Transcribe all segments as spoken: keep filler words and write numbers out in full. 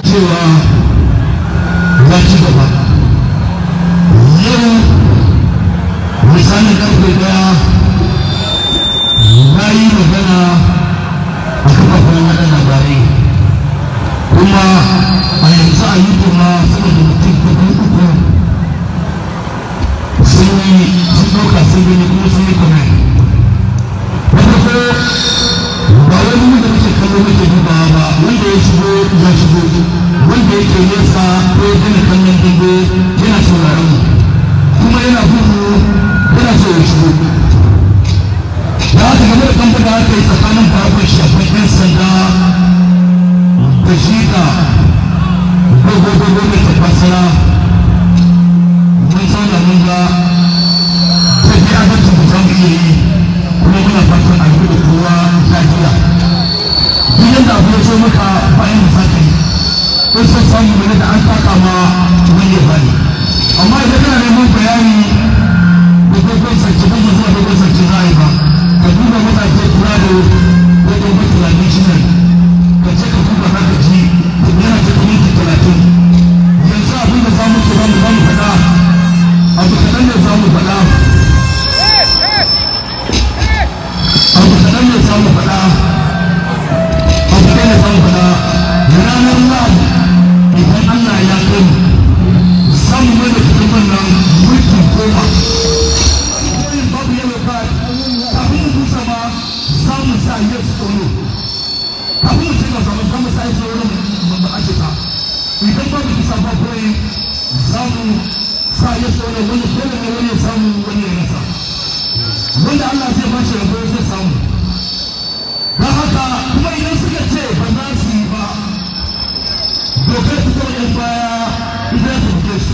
cewa ya ci gaba yau misalin karfe daya na yi magana a kafafen yada labarai kuma a yanzu a yi kuma sama da mutum dubu uku sun yi sun ɗauka sun gani kuma sun yi kuma na farko ba wani wanda muke kallo muke dubawa ba wanda ya shigo ya shigo wanda yake nesa ko ya gina kallon dambe yana sauraron mu kuma yana gudu yana so ya shigo da haka game da dambe da aka yi tsakanin farkon shafin yan sanda da shi da dogo-dogo mai tabbasara mun zauna mun ga tafi adalcin da za mu iya yi kuma muna fatan a yi da kowa lafiya duk yadda abu ya zo maka bayan da sake ko sun samu wani da an taka ma wani ya bani amma idan kana neman bayani da dogon sarki ba zai zuwa dogon sarki za a yi ba ka duba mazaje kura da dogon mai tunani shi ne ka ce ka duba haka ji da yana ta minti talatin yanzu abin da za mu ce za mu za mu faɗa abu kaɗan ne za mu faɗa abu kaɗan ne za mu faɗa abu kaɗan ne za mu faɗa ranar lahadi idan Allah ya kai mu za mu mai da tutuban nan mulkin goma babu yellow card kafin mu busa ma za mu sa yes or no kafin mu shiga zama za mu sa yes or no ba a cika idan babu kisa ba kawai za mu sa yes or no wani dole ne wani ya samu wani ya rasa wanda Allah zai ba shi rabo zai samu don haka kuma idan suka ce ba za su yi ba dokar fitar yan baya idan ya tafi su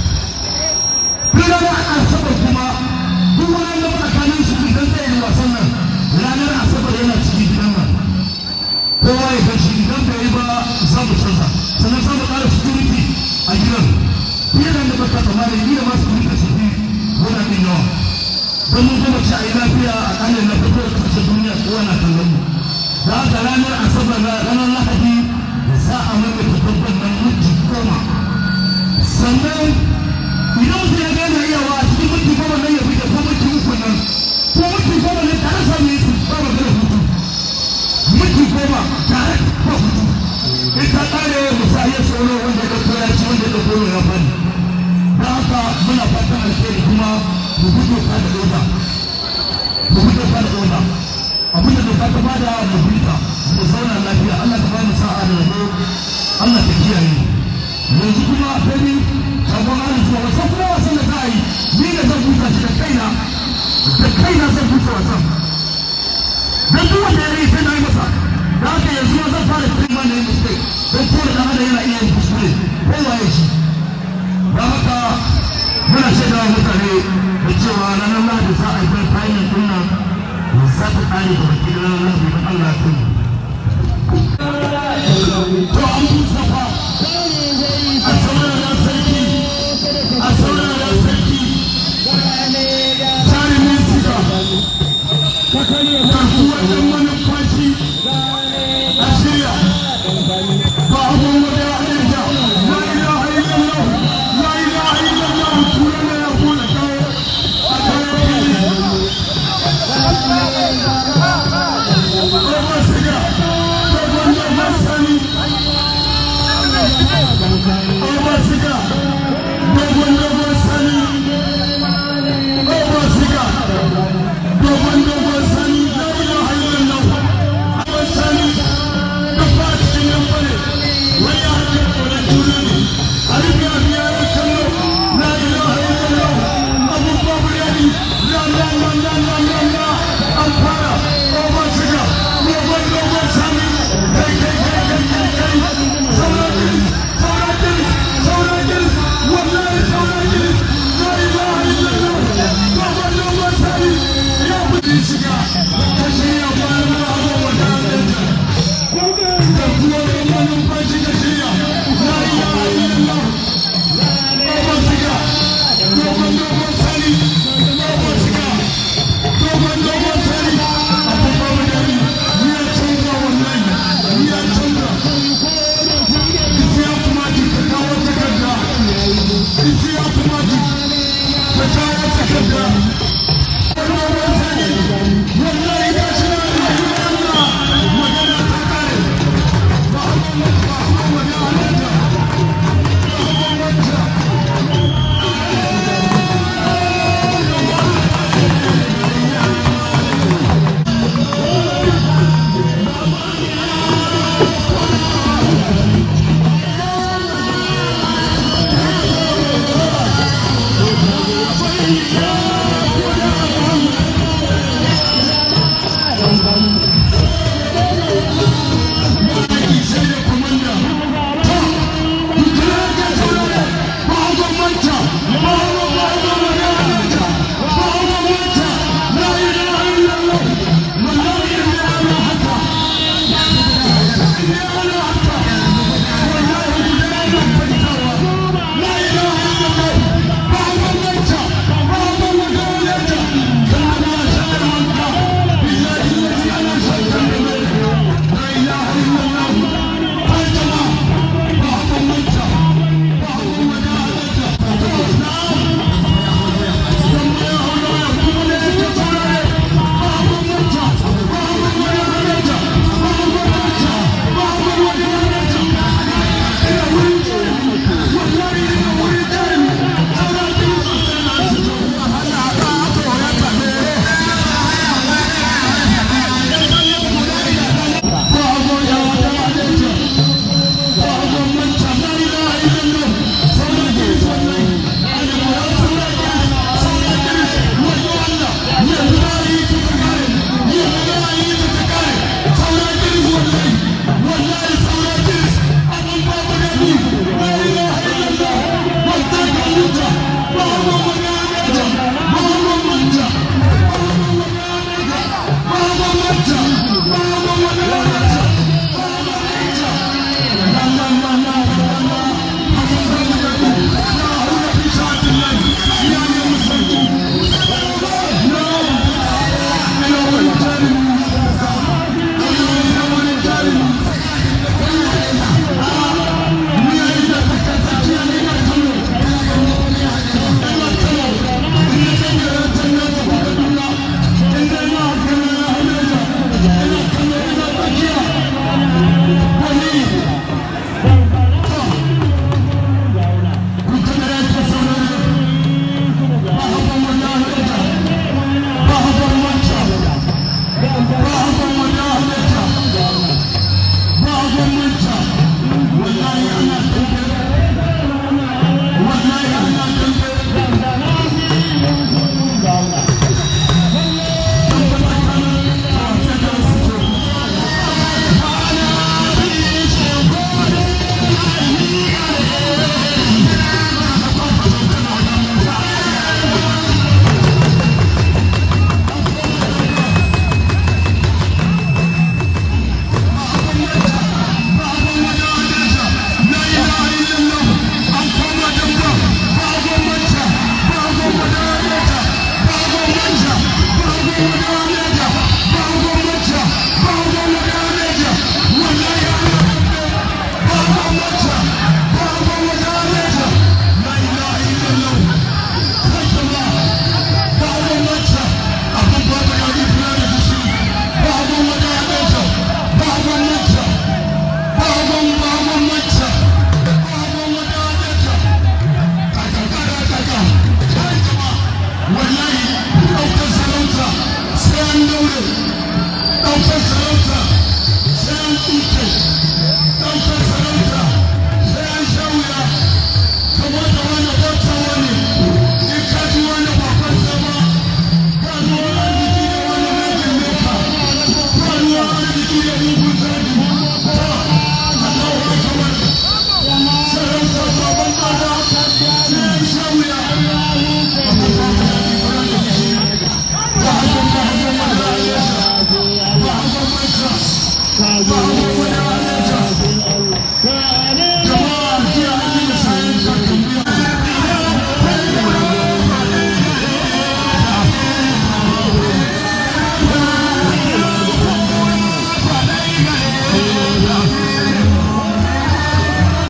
duk ranar asabar kuma duk wani na tsakanin su idan zai yi wasan nan ranar asabar yana cikin gidan nan kowa ya gashi idan bai yi ba za mu canza sannan za mu ƙara security a gidan fiye da da baka tsammanin ni da masu security su fi wuraren yawa don mun gama ci a yi lafiya a ƙanin na fito da kasashen duniya kowa na kallon mu da haka ranar asabar ranar lahadi za a maimaita babban nan minti goma sannan idan mutum ya gane iyawa a cikin minti goma nan ya fi da ko minti uku nan ko minti goma nan tare sa mu yi su ba ba gana hutu minti goma tare ba hutu in ta ƙare musayar tsoro wanda ya ɗauko ya ci wanda ya ɗauko ya fani da haka muna fatan alheri kuma mu gudu ka da ɗoda mu gudu ka da ɗoda abinda doka ta bada mu bita mu zauna lafiya Allah ta bani sa'a da rabo Allah ta kiyaye yanzu kuma sai shagon ana zuwa wasan kuma wasan da za a yi ni da zan busa shi da kaina da kaina zan busa wasan dan duk wanda ya yi sai na yi masa da haka yanzu ma zan fara cikin mana yin mistake don kowane ɗan adam yana iya yin kuskure ko waye shi don haka muna shaidawa mutane da cewa ranar lahadi za a yi bai final ɗin nan za ta ƙare da wakilin ranar lahadi don Allah ya kai